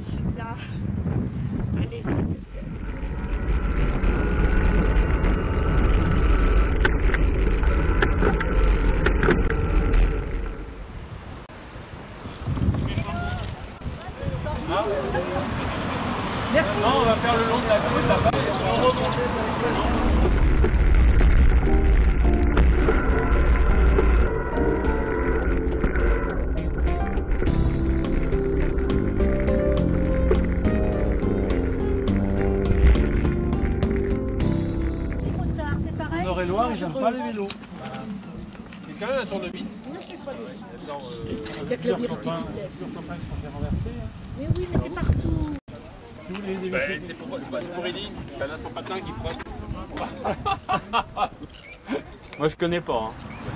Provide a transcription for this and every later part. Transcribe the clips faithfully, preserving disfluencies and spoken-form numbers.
suis là. Allez. Merci. Non, on va faire le long de la côte là-bas. On va remonter. Nord-et-Loire, ils n'aiment pas les vélos. Quelqu'un a un tournevis? Non, c'est pas les dans, euh, Il y a que la vérité qui blesse. Leurs campagnes sont bien renversées. Hein. Mais oui, mais c'est partout. Tous les bah, c'est pour, pour Eddy, il a son patin qui frotte. Moi je connais pas. Hein.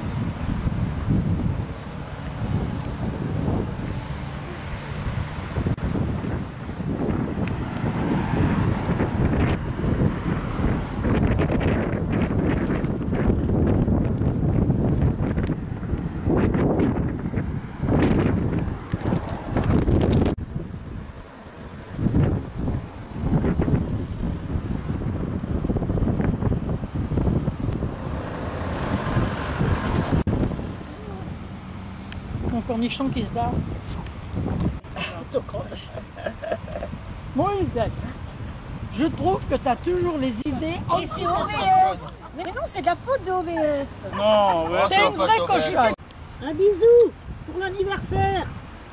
Mon cornichon qui se bat. Bon, Yvette, je trouve que tu as toujours les idées en Et c'est O V S. Mais non, c'est de la faute de O V S. Non, ouais, T'es une vraie cochonne. Un bisou pour l'anniversaire.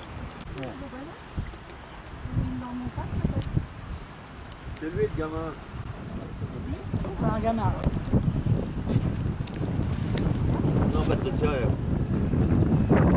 C'est lui le gamin. C'est un gamin. Non, pas de sérieux.